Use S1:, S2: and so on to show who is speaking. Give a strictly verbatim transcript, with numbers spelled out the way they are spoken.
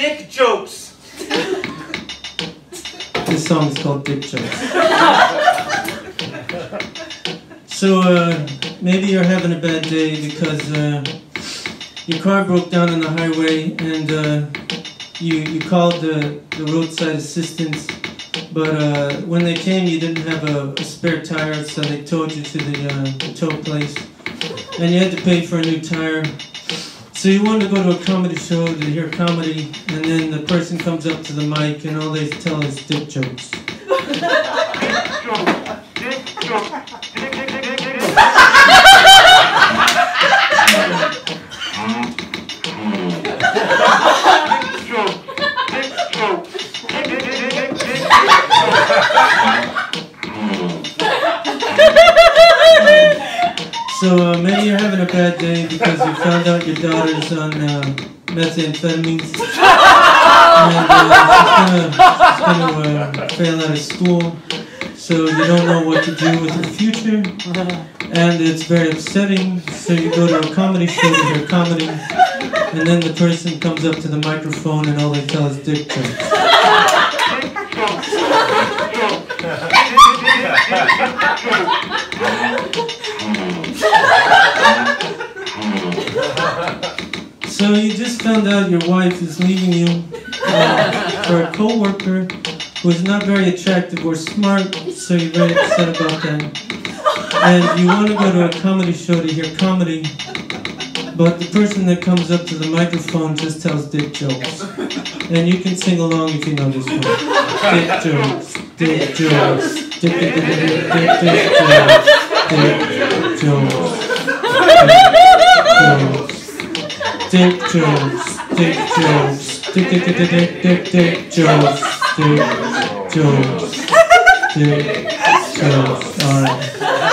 S1: Dick Jokes.
S2: This song is called Dick Jokes. So uh, maybe you're having a bad day because uh, your car broke down on the highway and uh, you, you called the, the roadside assistance, but uh, when they came you didn't have a, a spare tire, so they towed you to the, uh, the tow place and you had to pay for a new tire. So you wanted to go to a comedy show to hear comedy, and then the person comes up to the mic and all they tell is dick jokes. So uh, maybe you're having a bad day because you found out your daughter's on uh, methamphetamines and uh, she's going to uh, fail out of school, so you don't know what to do with her future, and it's very upsetting, so you go to a comedy show to hear comedy, and then the person comes up to the microphone and all they tell is dick jokes. So you just found out your wife is leaving you uh, for a co-worker who is not very attractive or smart, so you're very upset about that. And you want to go to a comedy show to hear comedy, but the person that comes up to the microphone just tells dick jokes. And you can sing along if you know this one. Dick jokes, dick jokes, dick dick dick dick dick dick jokes, dick jokes, dick jokes, dick jokes, dick dick dick dick dick dick jokes, dick jokes, dick jokes. All right.